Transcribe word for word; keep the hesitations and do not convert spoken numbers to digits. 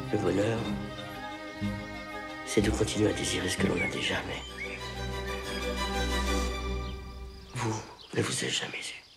Le bonheur, c'est de continuer à désirer ce que l'on a déjà, mais vous ne vous êtes jamais eu.